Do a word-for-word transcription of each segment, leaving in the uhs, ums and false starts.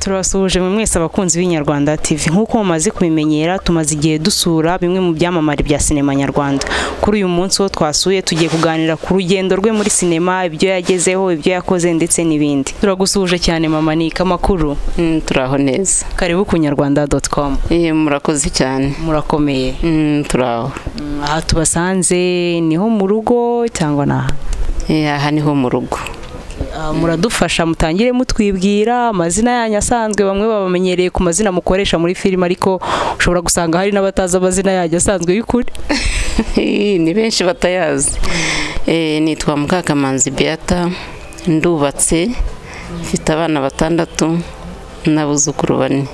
Turabasuhuje mu mwese abakunzi b'Inyarwanda T V. Nkuko mumaze kubimenyera, tumaze igihe dusura bimwe mu byamamare bya sinema nyarwanda. Kuri uyu munsi wo twasuye tugiye kuganira ku rugendo rwe muri sinema, ibyo yagezeho, ibyo yakoze ndetse n'ibindi. Turagusuhuje cyane mama, ni kamakuru. Mm, turaho neza. Karibu ku nyarwanda dot com. Eh, murakoze cyane. Murakomeye. Mm, turaho. Mm, aha tubasanze niho mu rugo cyangwa naha? Eh, aha niho mu rugo. Uh, muradufasha mutangire mutwibwira amazina yanyu asanzwe. Bamwe babamenyereye ku mazina mukoresha muri film, ariko ushobora gusanga hari n'abataza amazina yanyu asanzwe y'ukuri. Ni benshi batayazi. Eh, nitwa Mukakamanzi Beata, ndubatse, mfite abana batandatu n'abuzukuru bane.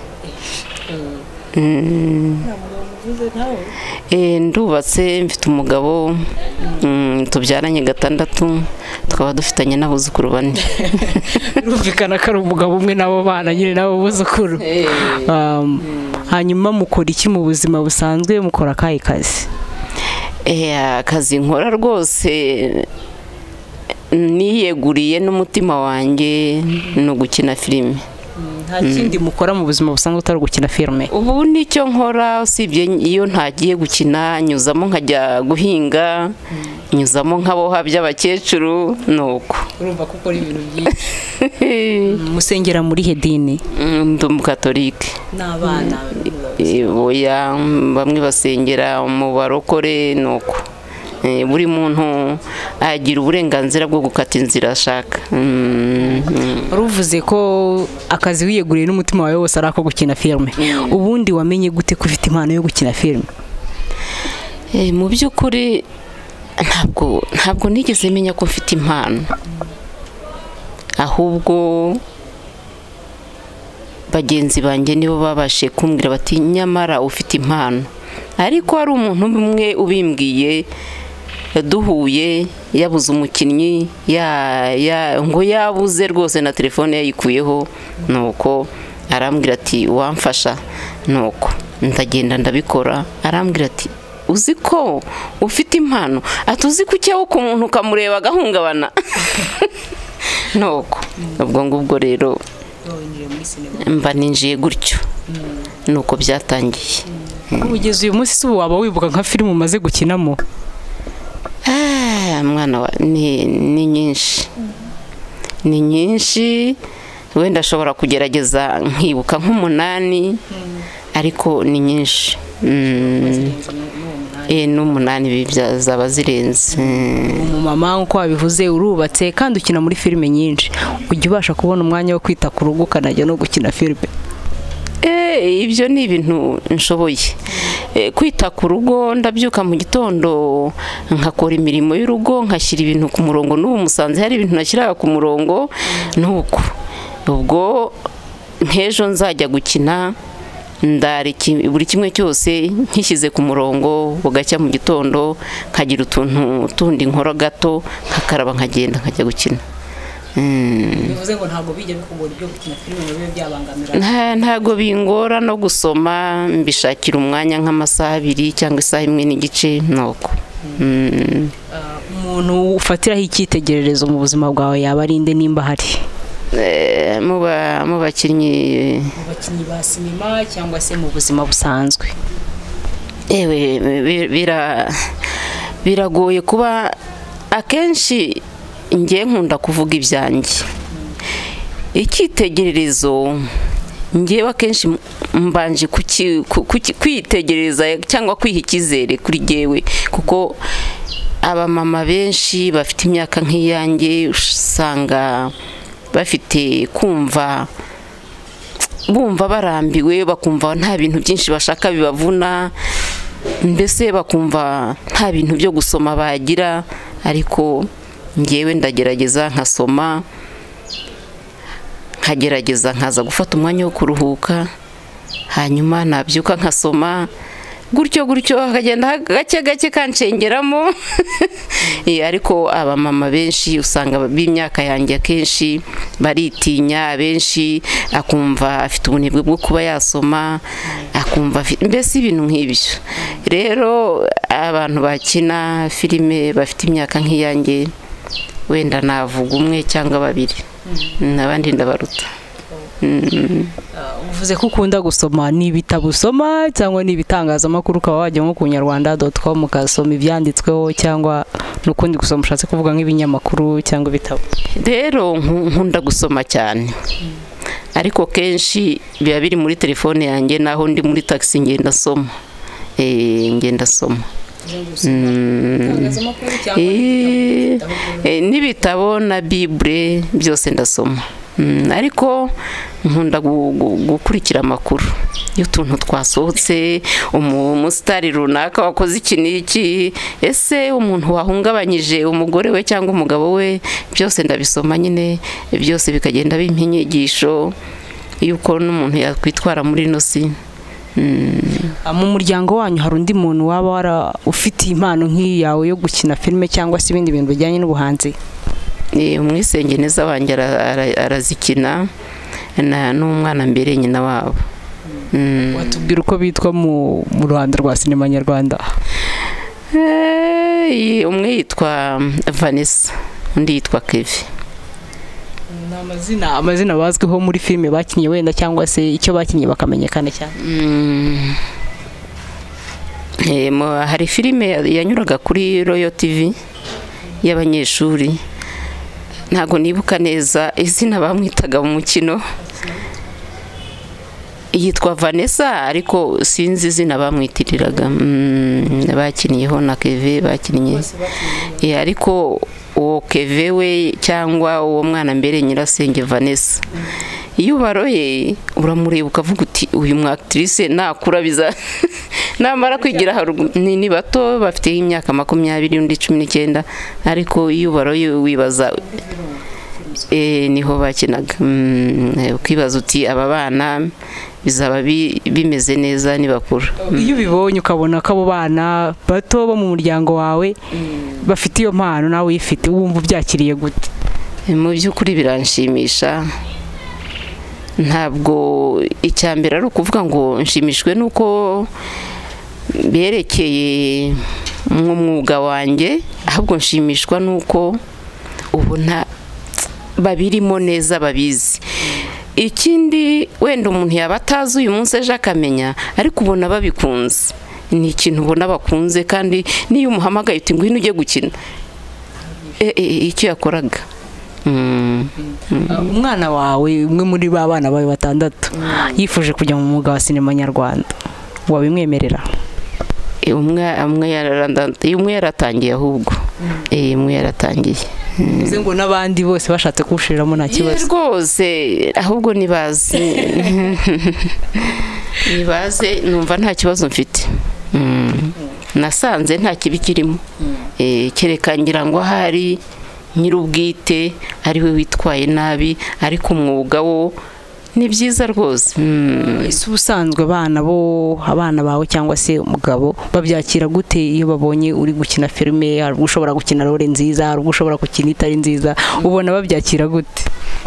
Mm. Eh, ndubatse, mfite umugabo, mm, tubyaranye gatandatu, tukaba dufitanye n'abuzukuru bane. Rumvikana ko ari umugabo umwe nabo bana nyine nabo buzukuru. Um, hanyuma mukora iki mu buzima busanzwe, mukora akahe kazi? Eh, akazi nkora rwose niyeguriye n'umutima wanjye no gukina filime. Nta kindi mukora mu buzima busanzwe utari gukina filime? Ubu nicyo nkora, usibye iyo ntagiye gukina nyuzamo nkajya guhinga, nyuzamo nkaboha by'abakecuru nuko. Urumva ko ukora ibintu byinshi. Musengera muri hedini? Ndi umukatolike. N'abana oya, bamwe basengera mu barokore nuko. Buri muntu agira uburenganzira bwo gukata inzira ashaka. Uruvuze ko akazi wiyeguriye n'umutima wawe wose ari ako gukina filime. Ubundi wamenye gute ko ufite impano yo gukina filime? Eh, mu by'ukuri ntabwo ntabwo nigeze menya ko mfite impano. Ahubwo bagenzi banjye nibo babashe kumbwira bati nyamara ufite impano. Ariko hari umuntu umwe ubimbwiye duhuye, yabuze umukinnyi, ya ya ngo yabuze rwose na telefone yayikuyeho, nuko arambwira ati wamfasha, nuko ndagenda ndabikora. Arambwira ati uzi ko ufite impano, atuzi ko cyaho ku muntu ukamureba agahungabana. Nuko ubwo ngubwo rero mba ninjiye gutyo, nuko byatangiye. Kugeza uyu munsi ubu waba wibuka nka filime umaze gukinamo? Ah, mwana wa ni ni nyinshi. Ni nyinshi, wenda ashobora kugerageza nkibuka nk'umunani, ariko ni nyinshi. Mm. Eh, n'umunani bibyaza zirenze. Umumama nko wabivuze urubatse kandi ukina muri filime nyinshi, ujya ubasha kubona umwanya wo kwita ku rugo kanajya no gukina filime? Eh, ibyo ni ibintu nshoboye. Eh, kwita ku rugo, ndabyuka mu gitondo nkakora imirimo y'urugo, nkashyira ibintu ku murongo. N'ubu musanze hari ibintu nashyiraga ku murongo nuko. Ubwo nk'ejo nzajya gukina, ndari buri kimwe cyose nkishyize ku murongo, bugacya mu gitondo nkagira utuntu tundi nkora gato, nkakaraba nkagenda nkajya gukina. Bivuze ngo ntago bijya bikugora ibyo gukina filime bibe byabangamira? Nta ntago bingora no gusoma, mbishakira umwanya nk'amasaha abiri cyangwa isaha imwe n'igice nuko. Umuntu ufatiraho icyitegererezo mu buzima bwawe yaba ari inde, nimba hari? Eh, mu ba mu bakinnyi mu bakinnyi ba sinema cyangwa se mu buzima busanzwe? Ewe bira biragoye kuba akenshi ngiye nkunda kuvuga ibyanjye. Icyitegererezo ngiye akenshi mbanje kwitegereza cyangwa kwiha icyizere kuri jyewe, kuko abamama benshi bafite imyaka nk'iyanjye usanga bafite kumva bumva barambiwe, bakumva nta bintu byinshi bashaka bibavuna, mbese bakumva nta bintu byo gusoma bagira. Ariko ngewe ndagerageza nkasoma, nkagerageza nkaza gufata umwanya wo kuruhuka, hanyuma nabyuka nkasoma, gutyo gutyo hakagenda gake gake kancengeramo. Ariko abamama benshi usanga b'imyaka yanjye akenshi baritinya, benshi akumva afite ubunebwe bwo kuba yasoma, akumva mbese ibintu nk'ibyo. Rero abantu bakina filime bafite imyaka nk'iyanjye wenda navuga umwe cyangwa babiri, n'abandi ndabaruta. uvuze ko ukunda gusoma, ni ibitabo usoma cyangwa ni ibitangazamakuru ukaba wajya nko ku nyarwanda doti com ukasoma ibyanditsweho, cyangwa n'ukundi gusoma ushatse kuvuga nk'ibinyamakuru cyangwa ibitabo? Rero nkunda gusoma cyane, ariko kenshi biba biri muri telefone yanjye, naho ndi muri taxi ngenda soma, eh ngenda soma n'ibitabo na Bible byose ndasoma. Ariko nkunda gukurikira amakuru y'utuntu twasohotse, umusitari runaka wakoze iki n'iki, ese umuntu wahungabanyije umugore we cyangwa umugabo we, byose ndabisoma nyine, byose bikagenda bimpa inyigisho y'uko n'umuntu yakwitwara muri ino si. Mu muryango wanyu hari undi muntu waba wara ufite impano nk'iyi yawe yo gukina filime cyangwa se ibindi bintu bijyanye n'ubuhanzi? Umwisengeneza wanjye arazikina n'umwana mbere nyina wabo. Watubwira uko bitwa mu ruhando rwa sinema nyarwanda? Umwe yitwa Vanessa, undi yitwa Kevin. Amazina amazina bazwiho muri filime bakinnye wenda, cyangwa se icyo bakinnye bakamenyekana cyane? Hari filime yanyuraga kuri Royal T V y'abanyeshuri, ntago nibuka neza izina bamwitaga mu mukino, yitwa Vanessa, ariko sinzi izina bamwitiriraga. Bakiniyeho na Kevin bakinnye, ariko uwo Kevin we cyangwa uwo mwana mbere nyirasenge Vanessa, iyo ubaroye uramureba ukavuga uti uyu mwactrice nakura biza namara kwigira haruguru. Ni bato bafite imyaka makumyabiri undi cumi n'icyenda, ariko iyo ubaroye wibaza eh niho bakinaga. Ukibaza uti aba bana bizaba bimeze neza nibakura. Iyo ubibonye ukabona ko abo bana bato bo mu muryango wawe bafite iyo mpano nawe uyifite, wumva byakiriye gute? Mu by'ukuri biranshimisha, ntabwo icyambere ari ukuvuga ngo nshimishwe nuko berekeye mu mwuga wanjye, ahubwo nshimishwa nuko ubona babirimo neza, babizi. Ikindi wenda umuntu yaba atazi uyu munsi ejo akamenya, ariko ubona babikunze. Ni ikintu ubona bakunze, kandi niyo umuhamagaye uti ngwino ujye gukina, icyo yakoraga. Umwana wawe, umwe muri ba bana bawe batandatu, yifuje kujya mu mwuga wa sinema nyarwanda, wabimwemerera? Umwe yaratangiye, ahubwo umwe yaratangiye. Uze ngo n'abandi bose bashatse kushiramo nta kibazo rwose, ahubwo nibaze nibaze numva nta kibazo mfite. Nasanze nta kibi kirimo, kereka ngira ngo ahari nyir'ubwite ari we witwaye nabi, ariko umwuga wo ni byiza rwose. Ese ubusanzwe abana bo abana bawe cyangwa se umugabo babyakira gute iyo babonye uri gukina filime? Hari ushobora gukina role nziza, hari ushobora gukina itari nziza, ubona babyakira gute?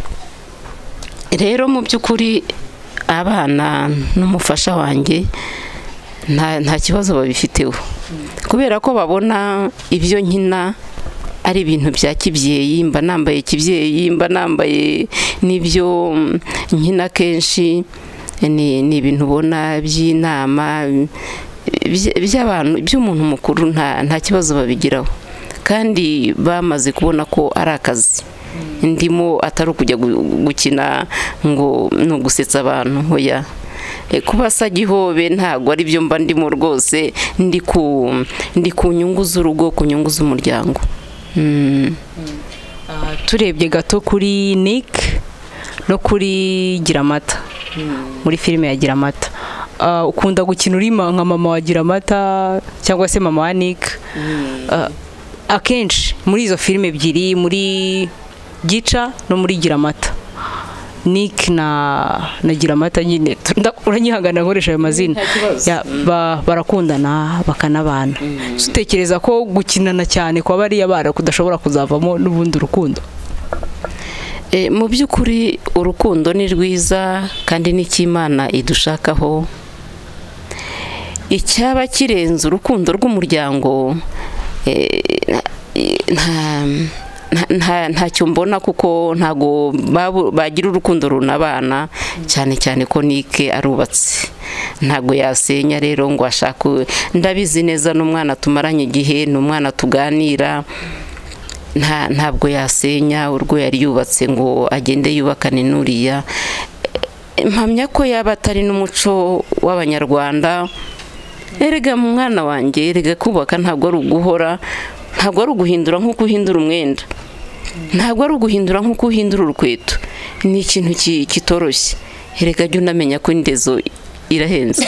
Rero mu by'ukuri abana n'umufasha wanjye nta nta kibazo babifiteho, kubera ko babona ibyo nkina ari ibintu bya kibyeyi, mba nambaye kibyeyi, mba nambaye n'ibyo nkina kenshi, ni ni ibintu ubona by'inama by'abantu, by'umuntu mukuru, nta nta kibazo babigiraho, kandi bamaze kubona ko ari akazi ndimo, atari ukujya gukina ngo no gusetsa abantu. Hoya, kuba sagihobe ntago ari byo mba ndimo rwose, ndi ku ndi ku nyungu z'urugo, ku nyungu z'umuryango. Turebye gato kuri Nick no kuri Giramata, muri filime ya Giramata, ukunda gukina uri nka mama wa Giramata cyangwa se mama wa Nick? Akenshi muri izo filime ebyiri, muri Gica no muri Giramata, Nick na na Giramata nyine uranyihangana nkoresha ayo mazina, barakundana bakanabana. Utekereza ko gukinana cyane kwa bariya bara kudashobora kuzavamo n'ubundi rukundo? Mu by'ukuri urukundo ni rwiza, kandi n'ikimana idushakaho. Icyaba kirenze urukundo rw'umuryango, nta ntacyo mbona kuko ntago bagira urukundo runabana cyane cyane ko Nike arubatse ntago yasenya rero ngo ashaka ndabizi neza n'umwana tumaranye igihe n'umwana tuganira nta ntabwo yasenya urwo yari yubatse ngo agende yubakane nuriya mpamya ko yaba atari n'umuco w'abanyarwanda erega mu mwana wanjye erega kubaka ntabwo ari uguhora ntabwo ari uguhindura nk'uko uhindura umwenda ntabwo ari uguhindura nk'uko uhindura urukweto ni ikintu kitoroshye erega jya unamenya ko indezo irahenze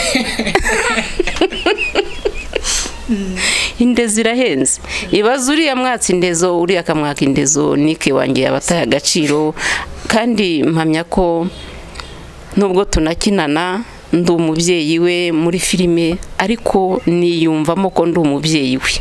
indezo irahenze ibaze uriya mwatsi indezo uriya akamwaka indezo Nike wanjye yabataye agaciro kandi mpamya ko nubwo tunakinana ndi umubyeyi we muri filime ariko niyumvamo ko ndi umubyeyi we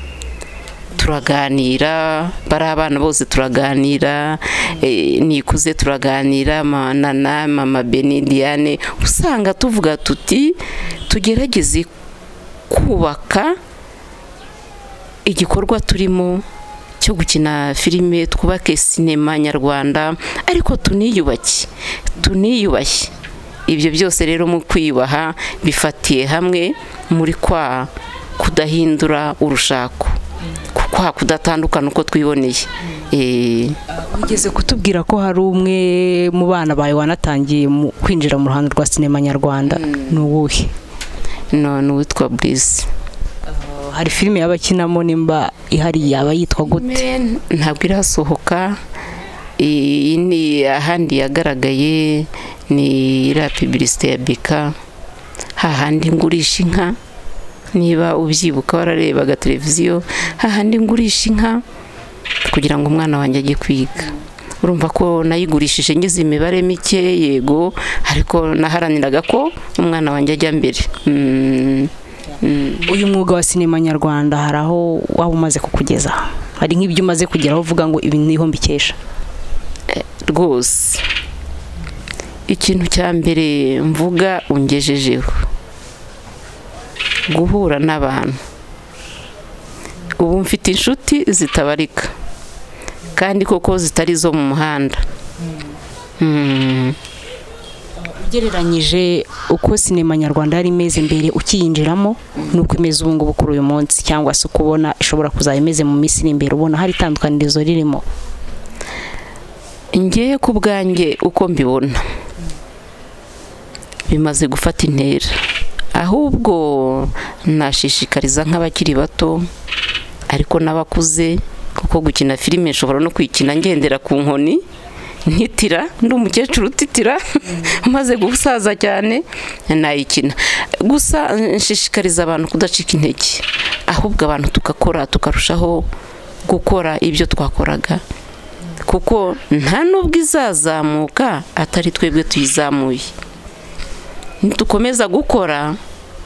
turaganira bari abana bose turaganira Nikuze turaganira Nana mama Beni Diane usanga tuvuga tuti tugerageze kubaka igikorwa turimo cyo gukina filime twubake sinema nyarwanda ariko tuniyubake tuniyubashye ibyo byose rero mu kwiyubaha bifatiye hamwe muri kwa kudahindura urushako kwa kudatandukana uko twiboneye ugeze kutubwira ko hari umwe mu bana bawe wanatangiye kwinjira mu ruhando rwa sinema nyarwanda ni uwuhe no n'uwitwa Brice hari filime y'abakinamo nimba ihari yaba yitwa gute ntabwo irasohoka iyi ni ahandi yagaragaye ni iriya publicité ya Bika hahandi ngurisha inka niba ubyibuka wararebaga televiziyo hahandi ngurisha inka kugira ngo umwana wanjye ajye kwiga urumva ko nayigurishije ngize imibare mike yego ariko naharaniraga ko umwana wanjye ajya mbere uyu mwuga wa sinema nyarwanda hari aho waba umaze kukugeza hari nk'ibyo umaze kugeraho uvuga ngo ibi niho mbikesha rwose ikintu cya mbere mvuga ungejejeho guhura n'abantu ubu mfite inshuti zitabarika kandi koko zitari zo mu muhanda ugereranyije uko sinema nyarwanda yari imeze mbere ukiyinjiramo nuko imeze ubu ngubu kuri uyu munsi cyangwa se ukubona ishobora kuzaba imeze mu minsi iri imbere ubona hari itandukanirizo ririmo ngiye ku bwanjye uko mbibona bimaze gufata intera ahubwo nashishikariza nk'abakiri bato ariko n'abakuze kuko gukina filime nshobora no kwikina ngendera ku nkoni ntitira ndi umukecuru utitira maze gusaza cyane nayikina gusa nshishikariza abantu kudacika intege ahubwo abantu tukakora tukarushaho gukora ibyo twakoraga kuko nta nubwo izazamuka atari twebwe tuyizamuye nitukomeza gukora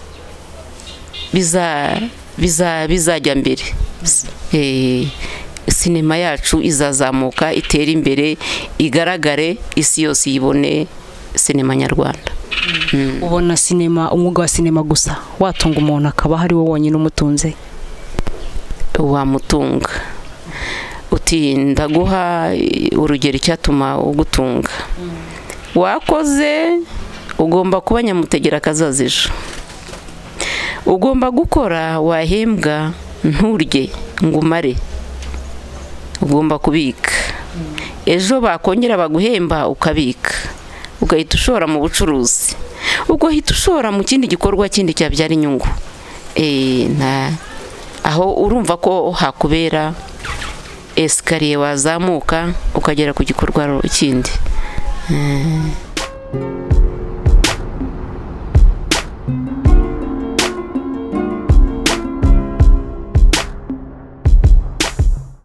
biza biza bizajya mbere eh sinema yacu izazamuka itera imbere igaragare isi yose yibone sinema nyarwanda ubona sinema umwuga wa sinema gusa watunga umuntu akaba hari wo wonyine umutunze wamutunga uti ndaguha urugero cyatuma ugutunga wakoze ugomba kuba nyamutegera kazazijo ugomba gukora wahembwa nturye ngumare ugomba kubika ejo bakongera baguhemba ukabika ugahita ushora mu bucuruzi ugahita ushora mu kindi gikorwa kindi cyabyara inyungu eh na aho urumva ko hakubera esikariye wazamuka ukagera ku gikorwa kindi.